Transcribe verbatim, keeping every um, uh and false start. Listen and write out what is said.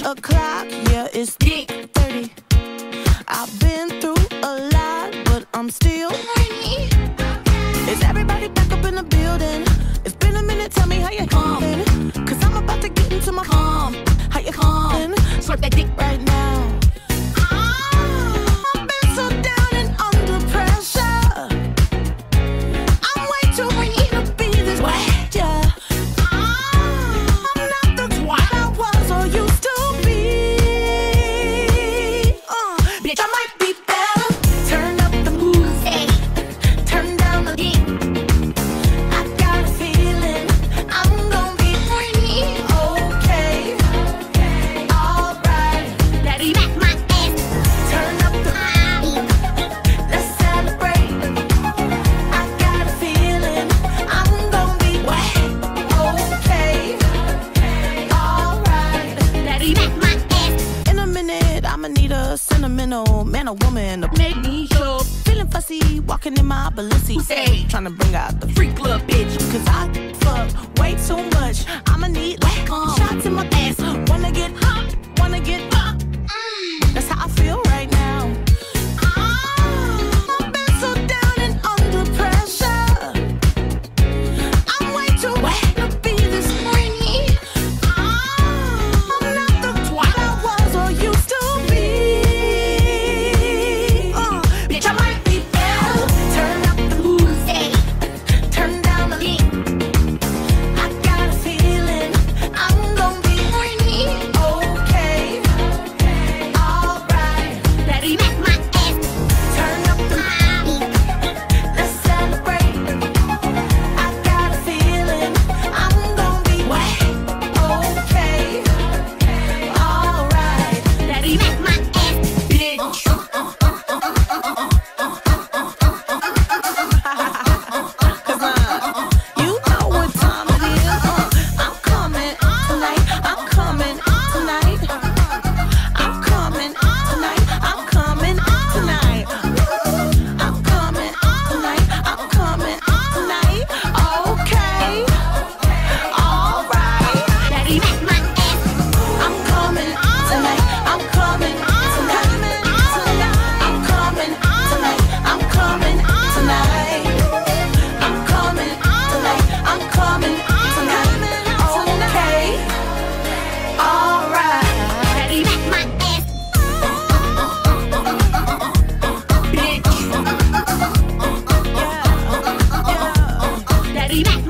o'clock, yeah, it's thick thirty. I've been through a lot, but I'm still horny. Is everybody back up in the building? It's been a minute, tell me how you feeling. Cause I'm about to get into my calm. How you feeling? Slurp that dick right now. I've been so down and under pressure. I'm way too horny to be this way, yeah. I'm not the twat I was or used to be. Uh, bitch, I might be better. Turn up the music, turn down the heat. I got a feeling I'm gonna be horny. Okay, alright. Daddy, back my ass. Turn up the beat. Let's celebrate. I got a feeling I'm gonna be wet. Okay, alright. Daddy, back my ass. In a minute, I'ma need a sentimental man or woman to make me up. Feeling fussy, walking in my Balenciaga. Say, tryna bring out the freak club, bitch. Cause I fuck way too much. I'ma need like shots in my ass. Wanna get hot, wanna get up. That's how I feel right now. I've been so down and under pressure. I'm way too wet to be this horny. I'm not the twat I was or used to be. Uh, bitch, I might be better. Turn up the music, turn down the heat. I got a feeling I'm gonna be horny. Okay, alright. Daddy, make my ass. Turn up the beat. Let's celebrate. I got a feeling I'm gonna be wet. Okay, alright. Daddy, make my ass. Bitch. Cause uh, you know what time it is. Uh, I'm coming tonight. I'm coming tonight. I'm coming tonight. I'm coming tonight. I'm coming tonight. I'm coming tonight. Okay, alright. Daddy, make my ass. I'm coming tonight. I'm coming tonight. I'm coming tonight. I'm coming tonight. I'm coming tonight. I'm coming tonight. Okay, alright. Daddy, make my ass. Bitch. Daddy, make